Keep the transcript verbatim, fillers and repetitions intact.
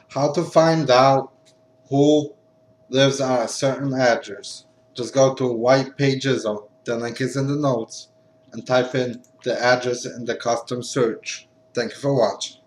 How to find out who lives at a certain address. Just go to White Pages, the link is in the notes, and type in the address in the custom search. Thank you for watching.